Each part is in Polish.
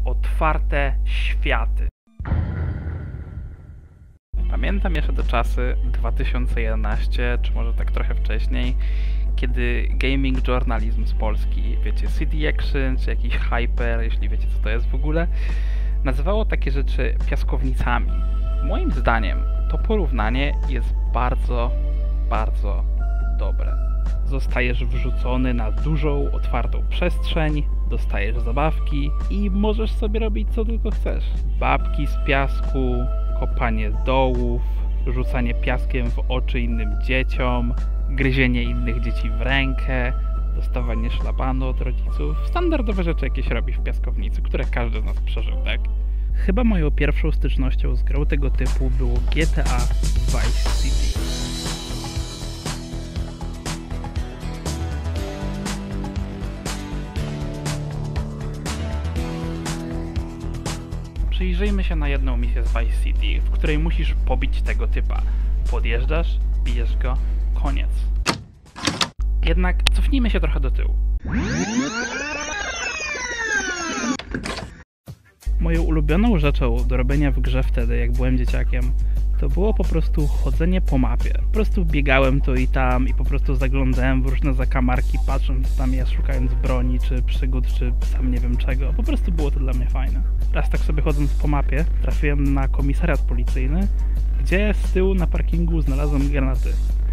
otwarte światy. Pamiętam jeszcze te czasy 2011, czy może tak trochę wcześniej, kiedy gaming journalism z Polski, wiecie, CD Action, czy jakiś Hyper, jeśli wiecie co to jest w ogóle, nazywało takie rzeczy piaskownicami. Moim zdaniem to porównanie jest bardzo, bardzo dobre. Zostajesz wrzucony na dużą, otwartą przestrzeń, dostajesz zabawki i możesz sobie robić co tylko chcesz. Babki z piasku, kopanie dołów, rzucanie piaskiem w oczy innym dzieciom, gryzienie innych dzieci w rękę, dostawanie szlabanu od rodziców. Standardowe rzeczy jakieś robi w piaskownicy, które każdy z nas przeżył, tak? Chyba moją pierwszą stycznością z grą tego typu było GTA Vice City. Przyjrzyjmy się na jedną misję z Vice City, w której musisz pobić tego typa. Podjeżdżasz, bijesz go, koniec. Jednak cofnijmy się trochę do tyłu. Moją ulubioną rzeczą do robienia w grze wtedy, jak byłem dzieciakiem, to było po prostu chodzenie po mapie. Po prostu biegałem tu i tam i po prostu zaglądałem w różne zakamarki, patrząc tam ja, szukając broni, czy przygód, czy sam nie wiem czego. Po prostu było to dla mnie fajne. Raz tak sobie chodząc po mapie, trafiłem na komisariat policyjny, gdzie z tyłu na parkingu znalazłem granaty.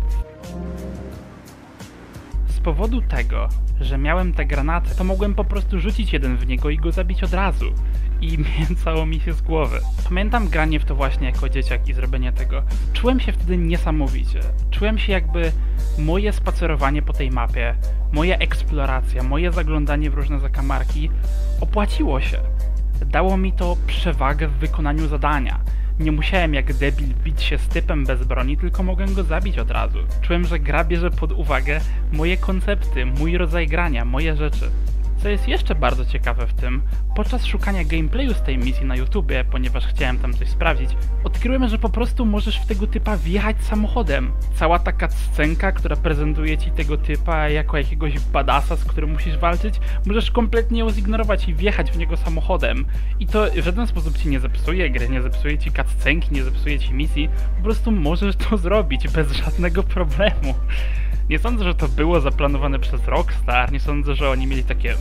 Z powodu tego, że miałem te granaty, to mogłem po prostu rzucić jeden w niego i go zabić od razu. I mięcało mi się z głowy. Pamiętam granie w to właśnie jako dzieciak i zrobienie tego. Czułem się wtedy niesamowicie. Czułem się jakby moje spacerowanie po tej mapie, moja eksploracja, moje zaglądanie w różne zakamarki opłaciło się. Dało mi to przewagę w wykonaniu zadania. Nie musiałem jak debil bić się z typem bez broni, tylko mogłem go zabić od razu. Czułem, że gra bierze pod uwagę moje koncepty, mój rodzaj grania, moje rzeczy. Co jest jeszcze bardzo ciekawe w tym, podczas szukania gameplayu z tej misji na YouTubie, ponieważ chciałem tam coś sprawdzić, odkryłem, że po prostu możesz w tego typa wjechać samochodem. Cała taka scenka, która prezentuje ci tego typa jako jakiegoś badasa, z którym musisz walczyć, możesz kompletnie ją zignorować i wjechać w niego samochodem. I to w żaden sposób ci nie zepsuje gry, nie zepsuje ci cutscenki, nie zepsuje ci misji, po prostu możesz to zrobić bez żadnego problemu. Nie sądzę, że to było zaplanowane przez Rockstar, nie sądzę, że oni mieli takie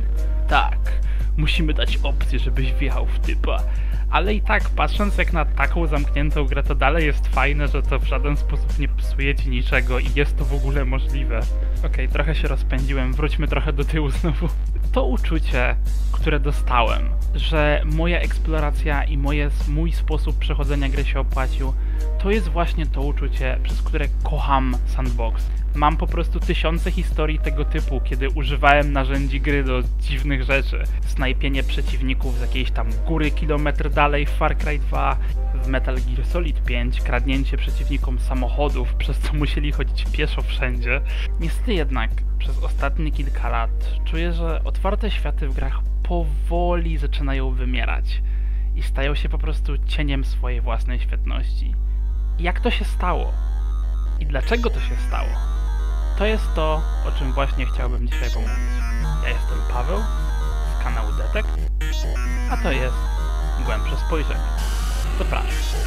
tak, musimy dać opcję, żebyś wjechał w typa. Ale i tak, patrząc jak na taką zamkniętą grę, to dalej jest fajne, że to w żaden sposób nie psuje ci niczego i jest to w ogóle możliwe. Okej, trochę się rozpędziłem, wróćmy trochę do tyłu znowu. To uczucie, które dostałem, że moja eksploracja i mój sposób przechodzenia gry się opłacił, to jest właśnie to uczucie, przez które kocham Sandbox. Mam po prostu tysiące historii tego typu, kiedy używałem narzędzi gry do dziwnych rzeczy. Snajpienie przeciwników z jakiejś tam góry kilometr dalej w Far Cry 2, w Metal Gear Solid 5, kradnięcie przeciwnikom samochodów, przez co musieli chodzić pieszo wszędzie. Niestety jednak, przez ostatnie kilka lat czuję, że otwarte światy w grach powoli zaczynają wymierać i stają się po prostu cieniem swojej własnej świetności. I jak to się stało? I dlaczego to się stało? To jest to, o czym właśnie chciałbym dzisiaj pomówić. Ja jestem Paweł z kanału Detect, a to jest Głębsze Spojrzenie. Zapraszam.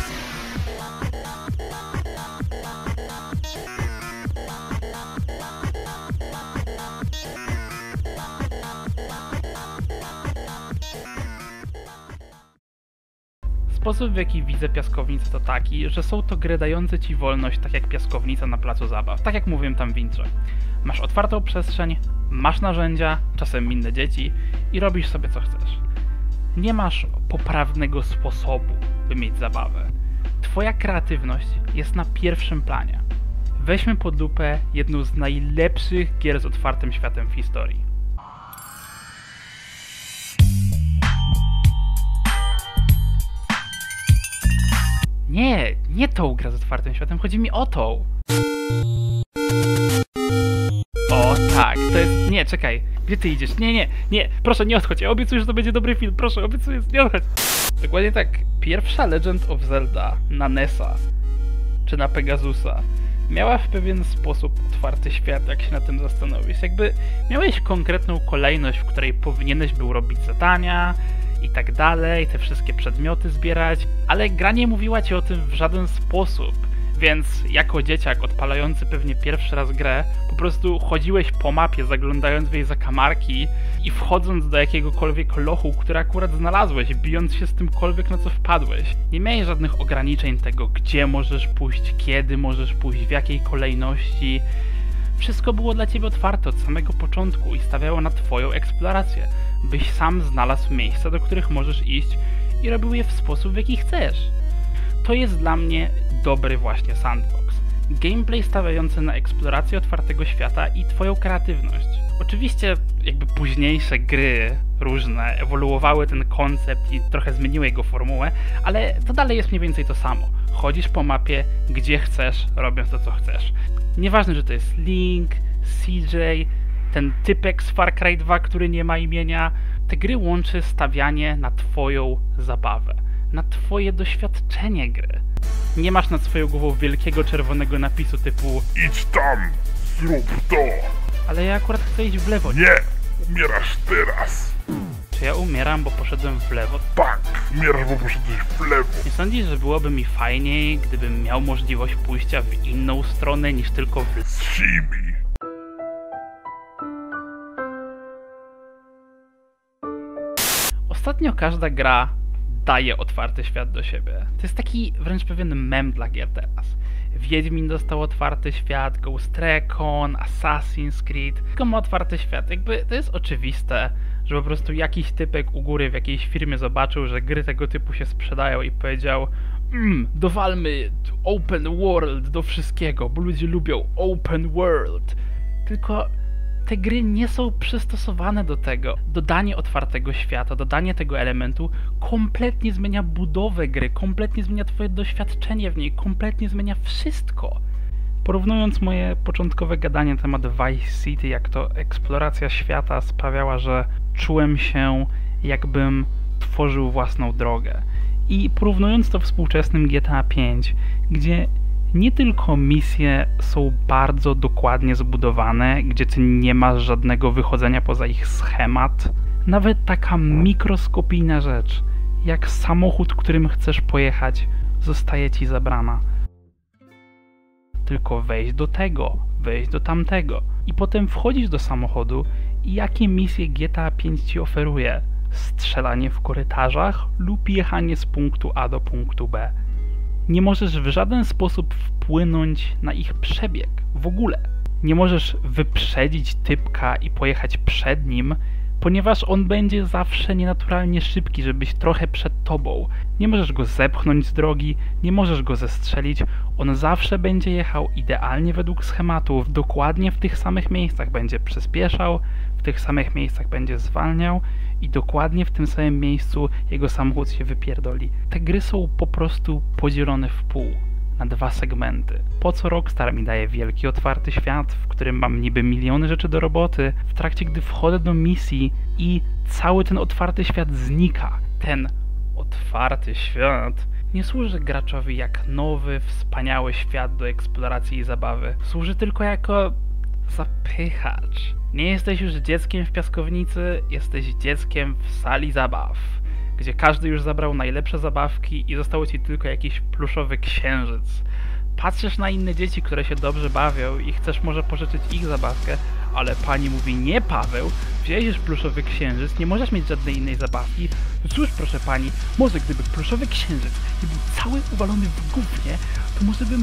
Sposób, w jaki widzę piaskownicę, to taki, że są to gry dające ci wolność, tak jak piaskownica na placu zabaw, tak jak mówiłem tam w intrze. Masz otwartą przestrzeń, masz narzędzia, czasem inne dzieci i robisz sobie co chcesz. Nie masz poprawnego sposobu, by mieć zabawę. Twoja kreatywność jest na pierwszym planie. Weźmy pod lupę jedną z najlepszych gier z otwartym światem w historii. Nie tą grę z otwartym światem, chodzi mi o tą. O tak, to jest... Nie, czekaj. Gdzie ty idziesz? Nie, proszę nie odchodź, ja obiecuję, że to będzie dobry film, proszę, obiecuję, nie odchodź. Dokładnie tak, pierwsza Legend of Zelda na NES-a, czy na Pegasusa, miała w pewien sposób otwarty świat, jak się na tym zastanowisz. Jakby miałeś konkretną kolejność, w której powinieneś był robić zadania i tak dalej, te wszystkie przedmioty zbierać, ale gra nie mówiła ci o tym w żaden sposób. Więc jako dzieciak odpalający pewnie pierwszy raz grę, po prostu chodziłeś po mapie, zaglądając w jej zakamarki i wchodząc do jakiegokolwiek lochu, który akurat znalazłeś, bijąc się z tymkolwiek, na co wpadłeś. Nie miałeś żadnych ograniczeń tego, gdzie możesz pójść, kiedy możesz pójść, w jakiej kolejności. Wszystko było dla ciebie otwarte od samego początku i stawiało na twoją eksplorację, byś sam znalazł miejsca, do których możesz iść i robił je w sposób, w jaki chcesz. To jest dla mnie dobry właśnie sandbox. Gameplay stawiający na eksplorację otwartego świata i twoją kreatywność. Oczywiście jakby późniejsze gry różne ewoluowały ten koncept i trochę zmieniły jego formułę, ale to dalej jest mniej więcej to samo. Chodzisz po mapie, gdzie chcesz, robiąc to, co chcesz. Nieważne, że to jest Link, CJ, ten typek z Far Cry 2, który nie ma imienia. Te gry łączy stawianie na twoją zabawę, na twoje doświadczenie gry. Nie masz nad swoją głową wielkiego czerwonego napisu typu Idź tam, zrób to. ale ja akurat chcę iść w lewo. Nie, umierasz teraz. Czy ja umieram, bo poszedłem w lewo? Tak, umierasz, bo poszedłeś w lewo. Nie sądzisz, że byłoby mi fajniej, gdybym miał możliwość pójścia w inną stronę niż tylko w lewo? Shimi. Ostatnio każda gra daje otwarty świat do siebie. To jest taki wręcz pewien mem dla gier teraz. Wiedźmin dostał otwarty świat, Ghost Recon, Assassin's Creed. Tylko ma otwarty świat. Jakby to jest oczywiste, że po prostu jakiś typek u góry w jakiejś firmie zobaczył, że gry tego typu się sprzedają i powiedział dowalmy open world do wszystkiego, bo ludzie lubią open world. Tylko te gry nie są przystosowane do tego. Dodanie otwartego świata, dodanie tego elementu kompletnie zmienia budowę gry, kompletnie zmienia twoje doświadczenie w niej, kompletnie zmienia wszystko. Porównując moje początkowe gadanie na temat Vice City, jak to eksploracja świata sprawiała, że czułem się, jakbym tworzył własną drogę. I porównując to współczesnym GTA V, gdzie nie tylko misje są bardzo dokładnie zbudowane, gdzie ty nie masz żadnego wychodzenia poza ich schemat, nawet taka mikroskopijna rzecz, jak samochód, którym chcesz pojechać, zostaje ci zabrana. Tylko wejść do tego, wejść do tamtego i potem wchodzisz do samochodu i jakie misje GTA V ci oferuje? Strzelanie w korytarzach lub jechanie z punktu A do punktu B. Nie możesz w żaden sposób wpłynąć na ich przebieg, w ogóle. Nie możesz wyprzedzić typka i pojechać przed nim, ponieważ on będzie zawsze nienaturalnie szybki, żebyś trochę przed tobą. Nie możesz go zepchnąć z drogi, nie możesz go zestrzelić, on zawsze będzie jechał idealnie według schematów, dokładnie w tych samych miejscach będzie przyspieszał, w tych samych miejscach będzie zwalniał i dokładnie w tym samym miejscu jego samochód się wypierdoli. Te gry są po prostu podzielone w pół, na dwa segmenty. Po co Rockstar mi daje wielki, otwarty świat, w którym mam niby miliony rzeczy do roboty, w trakcie gdy wchodzę do misji i cały ten otwarty świat znika. Ten otwarty świat nie służy graczowi jak nowy, wspaniały świat do eksploracji i zabawy. Służy tylko jako zapychacz. Nie jesteś już dzieckiem w piaskownicy, jesteś dzieckiem w sali zabaw, gdzie każdy już zabrał najlepsze zabawki i zostało ci tylko jakiś pluszowy księżyc. Patrzysz na inne dzieci, które się dobrze bawią i chcesz może pożyczyć ich zabawkę, ale pani mówi: nie, Paweł, wziąłeś już pluszowy księżyc, nie możesz mieć żadnej innej zabawki. Cóż, proszę pani, może gdyby pluszowy księżyc nie był cały uwalony w gównie, to może bym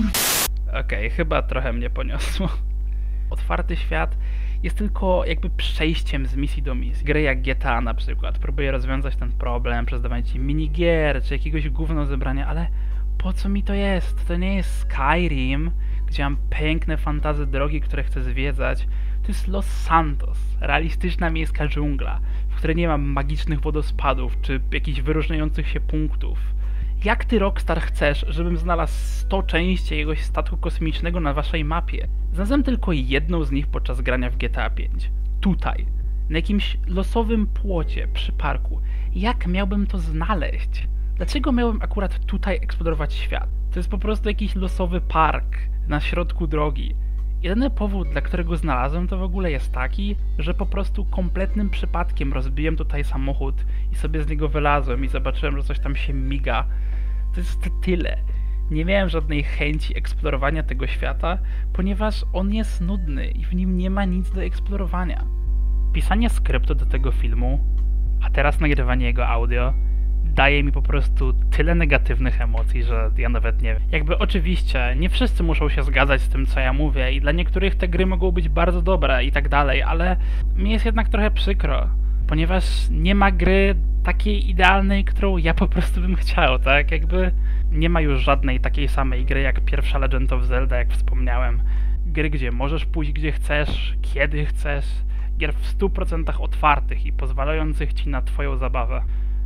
Okej, chyba trochę mnie poniosło. Otwarty świat jest tylko jakby przejściem z misji do misji. Gry jak GTA na przykład próbuje rozwiązać ten problem przez dawanie ci minigier czy jakiegoś gówno zebrania, ale po co mi to jest? To nie jest Skyrim, gdzie mam piękne fantazy drogi, które chcę zwiedzać. To jest Los Santos, realistyczna miejska dżungla, w której nie ma magicznych wodospadów czy jakichś wyróżniających się punktów. Jak ty, Rockstar, chcesz, żebym znalazł 100 części jakiegoś statku kosmicznego na waszej mapie? Znalazłem tylko jedną z nich podczas grania w GTA V. Tutaj. Na jakimś losowym płocie przy parku. Jak miałbym to znaleźć? Dlaczego miałbym akurat tutaj eksplorować świat? To jest po prostu jakiś losowy park na środku drogi. Jedyny powód, dla którego znalazłem to w ogóle jest taki, że po prostu kompletnym przypadkiem rozbiłem tutaj samochód i sobie z niego wylazłem i zobaczyłem, że coś tam się miga. To jest tyle. Nie miałem żadnej chęci eksplorowania tego świata, ponieważ on jest nudny i w nim nie ma nic do eksplorowania. Pisanie skryptu do tego filmu, a teraz nagrywanie jego audio, daje mi po prostu tyle negatywnych emocji, że ja nawet nie wiem. Jakby oczywiście nie wszyscy muszą się zgadzać z tym, co ja mówię i dla niektórych te gry mogą być bardzo dobre i tak dalej, ale mi jest jednak trochę przykro, ponieważ nie ma gry takiej idealnej, którą ja po prostu bym chciał, tak? Jakby nie ma już żadnej takiej samej gry jak pierwsza Legend of Zelda, jak wspomniałem. Gry, gdzie możesz pójść gdzie chcesz, kiedy chcesz, gier w 100% otwartych i pozwalających ci na twoją zabawę.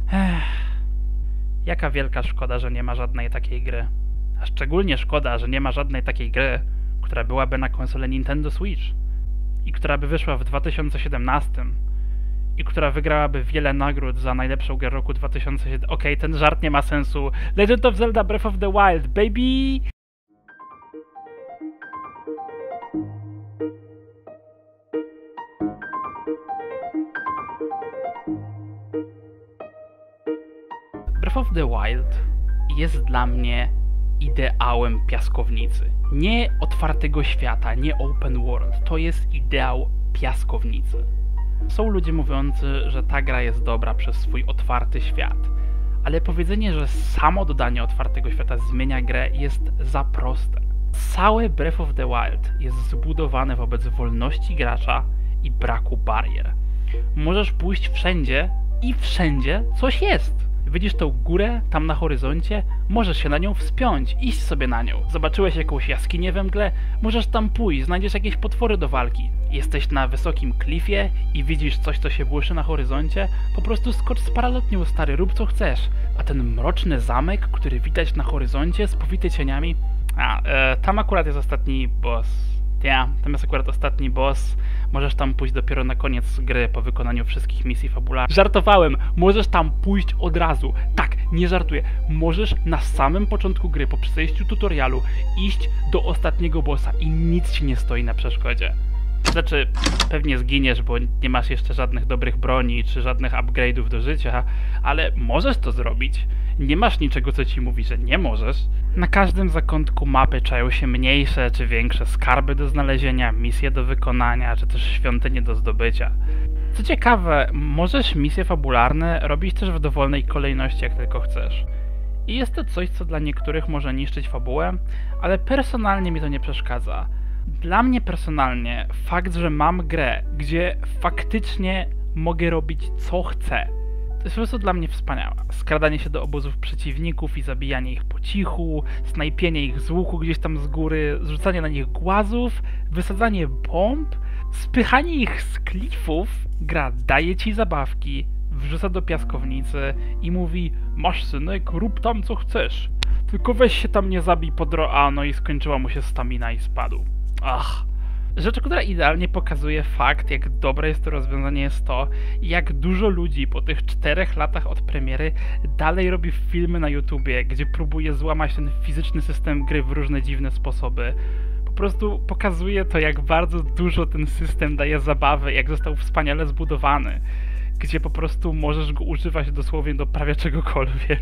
Jaka wielka szkoda, że nie ma żadnej takiej gry. A szczególnie szkoda, że nie ma żadnej takiej gry, która byłaby na konsolę Nintendo Switch i która by wyszła w 2017 i która wygrałaby wiele nagród za najlepszą grę roku 2007. Okej, ten żart nie ma sensu. Legend of Zelda Breath of the Wild, baby! Breath of the Wild jest dla mnie ideałem piaskownicy. Nie otwartego świata, nie open world. To jest ideał piaskownicy. Są ludzie mówiący, że ta gra jest dobra przez swój otwarty świat, ale powiedzenie, że samo dodanie otwartego świata zmienia grę jest za proste. Całe Breath of the Wild jest zbudowane wobec wolności gracza i braku barier. Możesz pójść wszędzie i wszędzie coś jest. Widzisz tą górę tam na horyzoncie, możesz się na nią wspiąć, iść sobie na nią. Zobaczyłeś jakąś jaskinię we mgle, możesz tam pójść, znajdziesz jakieś potwory do walki. Jesteś na wysokim klifie i widzisz coś, co się błyszy na horyzoncie, po prostu skocz z paralotnią, stary, rób co chcesz. A ten mroczny zamek, który widać na horyzoncie, spowity cieniami... tam akurat jest ostatni boss. Tam jest akurat ostatni boss. Możesz tam pójść dopiero na koniec gry, po wykonaniu wszystkich misji fabularnych. Żartowałem! Możesz tam pójść od razu. Tak, nie żartuję. Możesz na samym początku gry, po przejściu tutorialu, iść do ostatniego bossa i nic ci nie stoi na przeszkodzie. Znaczy, pewnie zginiesz, bo nie masz jeszcze żadnych dobrych broni, czy żadnych upgrade'ów do życia, ale możesz to zrobić. Nie masz niczego, co ci mówi, że nie możesz. Na każdym zakątku mapy czają się mniejsze czy większe skarby do znalezienia, misje do wykonania, czy też świątynie do zdobycia. Co ciekawe, możesz misje fabularne robić też w dowolnej kolejności, jak tylko chcesz. I jest to coś, co dla niektórych może niszczyć fabułę, ale personalnie mi to nie przeszkadza. Dla mnie personalnie fakt, że mam grę, gdzie faktycznie mogę robić co chcę, to jest po prostu dla mnie wspaniałe. Skradanie się do obozów przeciwników i zabijanie ich po cichu, snajpienie ich z łuku gdzieś tam z góry, zrzucanie na nich głazów, wysadzanie bomb, spychanie ich z klifów. Gra daje ci zabawki, wrzuca do piaskownicy i mówi: masz, synek, rób tam co chcesz, tylko weź się tam nie zabij po no i skończyła mu się stamina i spadł. Rzecz, która idealnie pokazuje fakt, jak dobre jest to rozwiązanie, jest to, jak dużo ludzi po tych 4 latach od premiery dalej robi filmy na YouTubie, gdzie próbuje złamać ten fizyczny system gry w różne dziwne sposoby. Po prostu pokazuje to, jak bardzo dużo ten system daje zabawy, jak został wspaniale zbudowany, gdzie po prostu możesz go używać dosłownie do prawie czegokolwiek.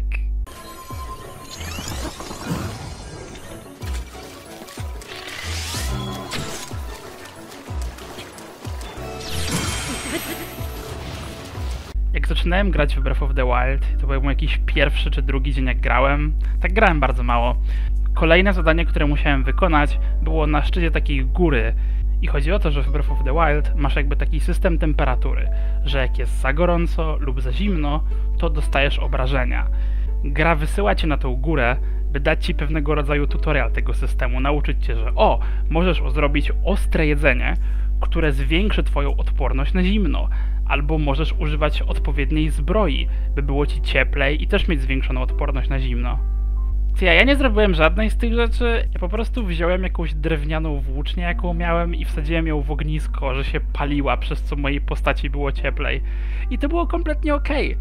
Jak zaczynałem grać w Breath of the Wild, to był mój jakiś pierwszy czy drugi dzień, jak grałem. Tak grałem bardzo mało. Kolejne zadanie, które musiałem wykonać, było na szczycie takiej góry. I chodzi o to, że w Breath of the Wild masz jakby taki system temperatury, że jak jest za gorąco lub za zimno, to dostajesz obrażenia. Gra wysyła cię na tą górę, by dać ci pewnego rodzaju tutorial tego systemu, nauczyć cię, że możesz zrobić ostre jedzenie, które zwiększy twoją odporność na zimno, albo możesz używać odpowiedniej zbroi, by było ci cieplej i też mieć zwiększoną odporność na zimno. Ja nie zrobiłem żadnej z tych rzeczy, ja po prostu wziąłem jakąś drewnianą włócznię, jaką miałem, i wsadziłem ją w ognisko, że się paliła, przez co mojej postaci było cieplej. I to było kompletnie okej.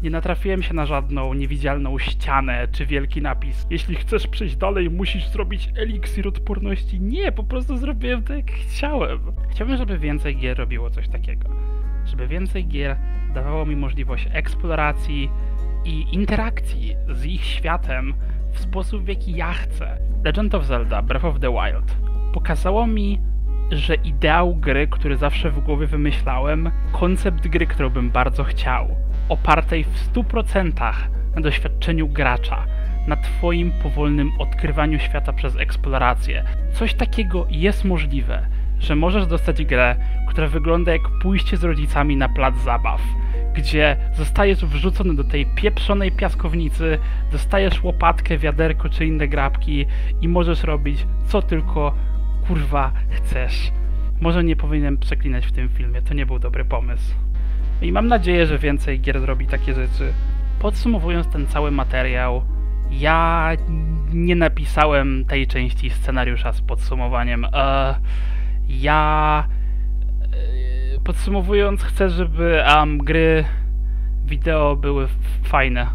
Nie natrafiłem się na żadną niewidzialną ścianę czy wielki napis. Jeśli chcesz przejść dalej, musisz zrobić eliksir odporności. Nie, po prostu zrobiłem tak jak chciałem. Chciałbym, żeby więcej gier robiło coś takiego. Żeby więcej gier dawało mi możliwość eksploracji i interakcji z ich światem w sposób, w jaki ja chcę. Legend of Zelda Breath of the Wild pokazało mi, że ideał gry, który zawsze w głowie wymyślałem, koncept gry, którą bym bardzo chciał, opartej w 100% na doświadczeniu gracza, na twoim powolnym odkrywaniu świata przez eksplorację. Coś takiego jest możliwe, że możesz dostać grę, która wygląda jak pójście z rodzicami na plac zabaw, gdzie zostajesz wrzucony do tej pieprzonej piaskownicy, dostajesz łopatkę, wiaderko czy inne grabki i możesz robić co tylko kurwa chcesz. Może nie powinienem przeklinać w tym filmie, to nie był dobry pomysł. I mam nadzieję, że więcej gier zrobi takie rzeczy. Podsumowując ten cały materiał, ja nie napisałem tej części scenariusza z podsumowaniem. Podsumowując, chcę, żeby gry wideo były fajne.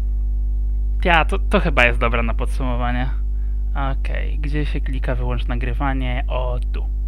To chyba jest dobra na podsumowanie. Okej, gdzie się klika wyłącz nagrywanie? O, tu.